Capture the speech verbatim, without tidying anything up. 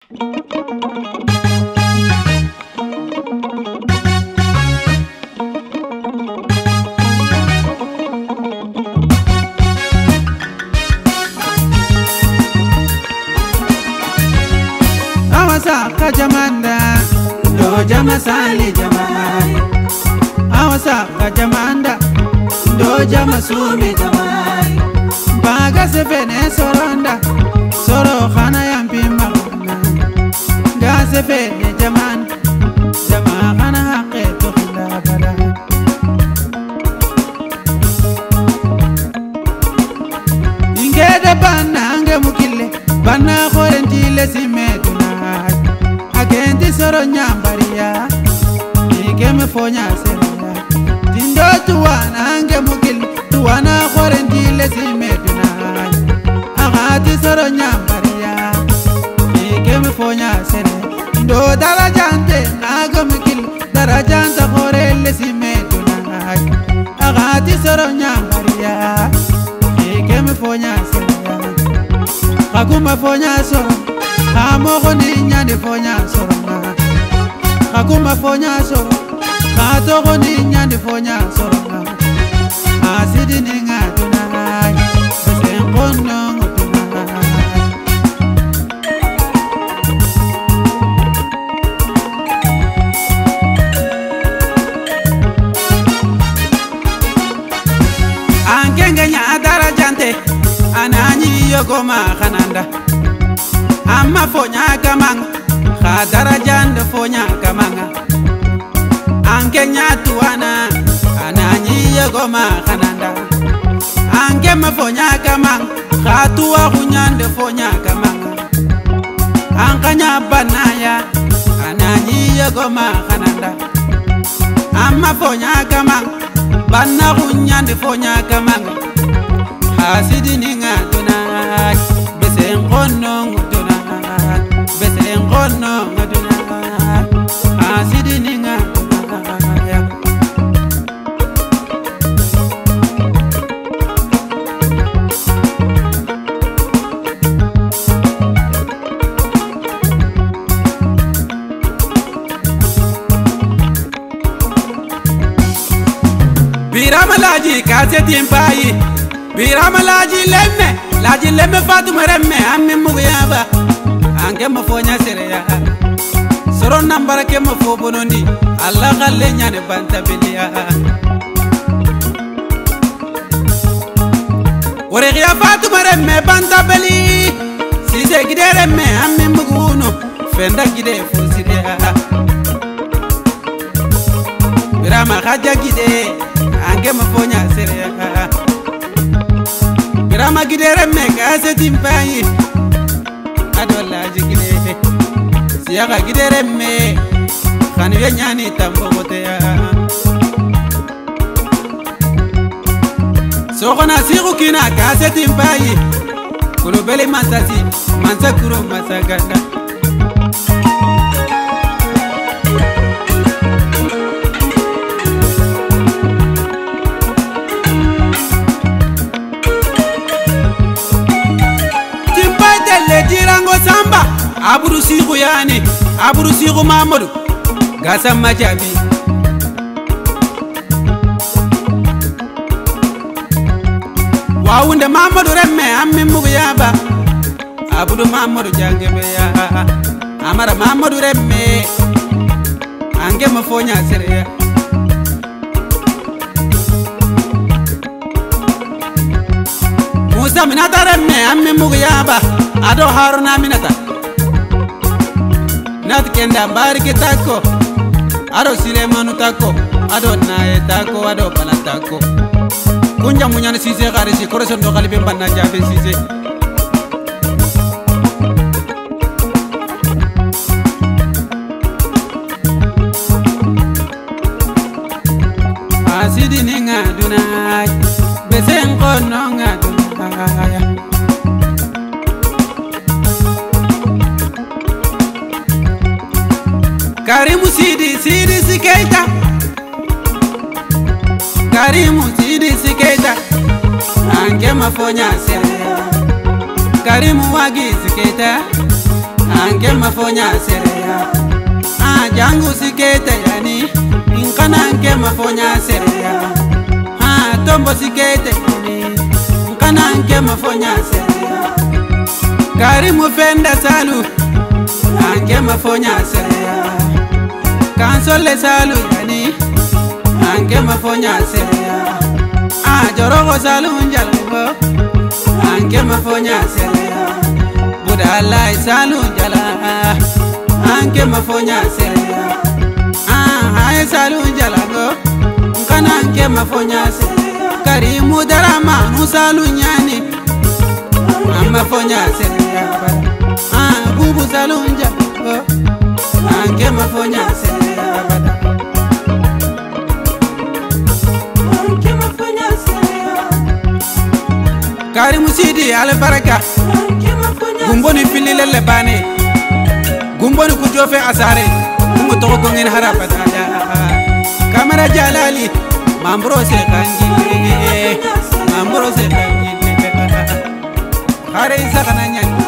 Awasa kajamanda do jama sali jamai. Awasa kajamanda do jama sumi jamai. Baga sefene soronda soro khana yampi magna. Ga sefene jaman jama khana haqqe tukhla bada. Ingeda banna ange mukille banna khorentile simeduna. Agenti soro nyambaria ike me fonya seria tindo tuwana ange mukil tuwana khorentile simeduna. Agati soro nyambaria ike me fonya seria ndo darajante naga mukil darajanta khorelle simeduna. Agati soro nyambaria ike me fonya seria akuma fonya soro Amoko ni nyande fonya sorona. Akuma fonya soro Katoko ni nyande fonya sorona. Asidi ni ngatuna Bese mpono ngutuna. Angenge nya adara jante Ananyi yogoma kananda Amma fonya kamanga Khadara jande fonya kamanga Anke nyatuana Ananyi yegoma kananda Anke ma fonya kamanga Khatuwa kunyande fonya kamanga Ankanya banaya Ananyi yegoma kananda Amma fonya kamanga Banna kunyande fonya kamanga Hasidi ninga tunay Bese nkono ngutuna Bese ngono ngaduna asidi ninga ya Birama laji kaseti mpai Birama laji lemme laji lemme Fatuma remme amme muguyaba Ange mafonya sereya Soro nambara ke mafo bonondi Allah galle nyane banta belia Ore giya Fatuma remme banta beli Sise gide remme amme muguno Fenda gide fusidia Birama khaja gide Ange mafonya sereya Birama gide remme kase timpayi Adola jigire Siyaga gidere me Khani ya nyani tambo gote ya Sokona siku kina kaseti mbayi Kulubeli masasi Mansa kuro masaganda Timpai tele jirango samba Aburu siku yani, aburu siku Mamadou Gasa majabi Wawunde Mamadou remme amme mugu yaba Aburu Mamadou jangebe ya Amara Mamadou remme Ange mafonya sereya Musa minata remme amme mugu yaba Ado Haruna minata Nat kenda barike tako Ado Silemanu tako Ado nae tako Ado pala tako Kunja munyana sise garisi Koreson do kalibe mbanna jabe sise Asidi ninga dunay Besen kono nga dunay Karimu Sidi Sidi Sikeita Karimu Sidi Sikeita Ange mafonya sereya Karimu Wagi Sikeita ange mafonya sereya ah jangu sikete yani inkana ange mafonya sereya ah tombo sikete yani inkana ange mafonya sereya kari mufenda salu ange mafonya sereya kansole salu yani ange mafonya sereya ah jorogo salu njalgo ange mafonya sereya budalai salu jala ange mafonya sereya ah ay salu jala go kana ange mafonya sereya karimu darama musalu nyani amafonya sereya ah bubu salu jala go ange mafonya sereya ange mafonya sereya karimu sidi ale baraka gumboni filile lebane gumboni kujofe asare gumo to ko ngin harapa da kamera jalali mambro se kangi mambro se kangi hare isa kananya